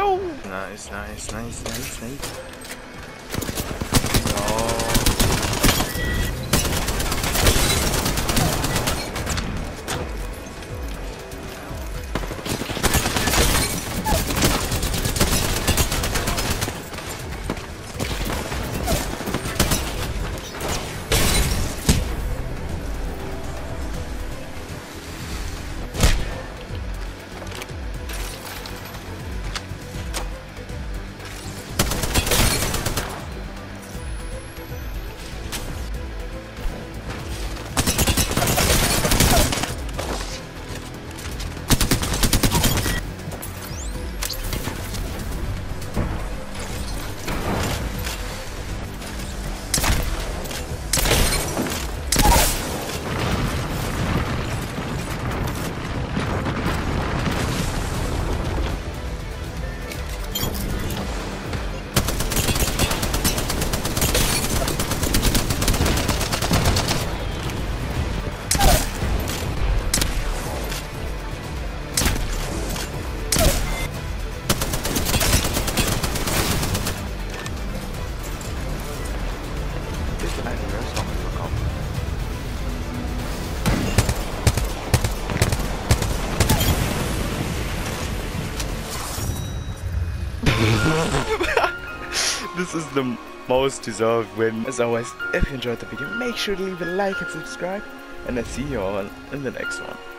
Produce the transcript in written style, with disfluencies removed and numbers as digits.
No! Nice. This is the most deserved win. As always, if you enjoyed the video, make sure to leave a like and subscribe, and I'll see you all in the next one.